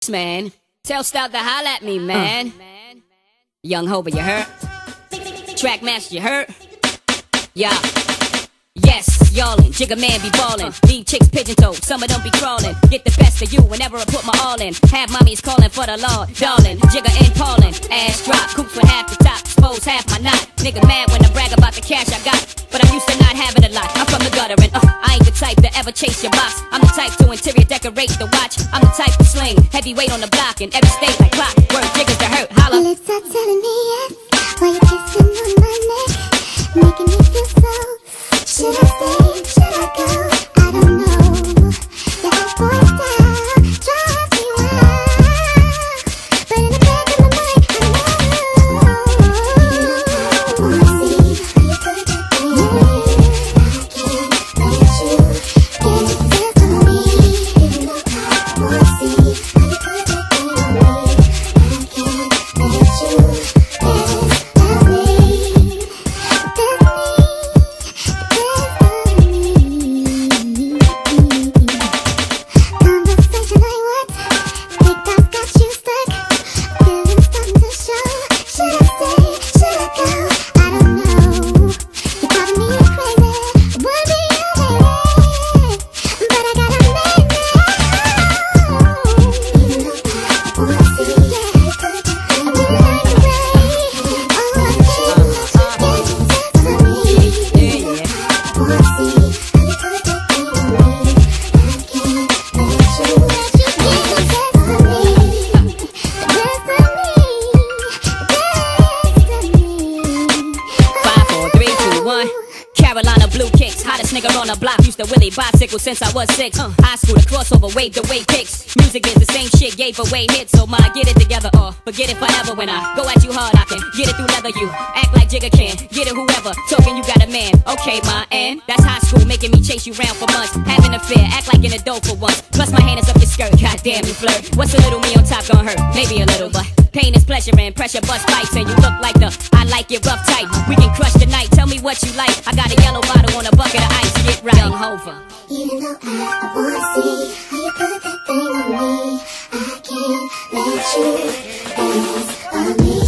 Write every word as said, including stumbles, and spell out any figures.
beats, man. Tell Stout to holla at me, man. Uh. Young Hova, you heard? Trackmaster, you heard? Yeah. Yes, y'allin', Jigga man be ballin'. Leave chicks pigeon-toed, some of them be crawlin'. Get the best of you whenever I put my all in. Have mommies callin' for the law, darling. Jigga and Paulin', ass drop, coops with half the top, expose half my knot. Nigga mad when I brag about the cash I got, but I'm used to not having a lot. I'm from the gutter and uh, I ain't the type to ever chase your box. I'm the type to interior decorate the watch. I'm the type to sling heavyweight on the block in every state like clock. Word jiggers to hurt, holla. Your lips are telling me yes, while you're kissing on my neck, making me feel so. Should I stay? Should I go? I don't know. Your hot boy style drives me wild, but in the back of my mind, I know. Wanna see how you put that thing on me? I can't let you get this on me. Even though I wanna see how you put that thing on me, I can't let you get that's me. That's me. Conversation like what? Think I've got you stuck. Feelings starting to show. Should I stay? Should I go? I don't know. You're driving me crazy. I wanna be your lady, but I gotta make me home. Even though I wanna see you put that thing on me, I can't let you get this to me. I wanna see how you put that thing on me. I can't let you get the best of me. The best of me. The best of me. Five, four, three, two, one. Carolina blue kicks, hottest nigga on the block. Used to Willie bicycle since I was six. Uh, high school, the crossover, waved away pics. Music is the same shit, gave away hits. So my get it together or forget it forever. When I go at you hard, I can get it through leather. You act like Jigga can, get it whoever. Talking you got a man, okay, my and that's high school, making me chase you round for months. Having a fear, act like an adult for once. Plus my hand is up your skirt, goddamn you flirt. What's a little me on top gonna hurt? Maybe a little, but pain is pleasure and pressure bust bites. And you look like the I like it rough tight. We can crush the night, tell me what you like. I got a yellow bottle on a bucket of ice, get right. Young Hova. Even though I, I wanna see how you put that thing on me, I can't let you dance on me.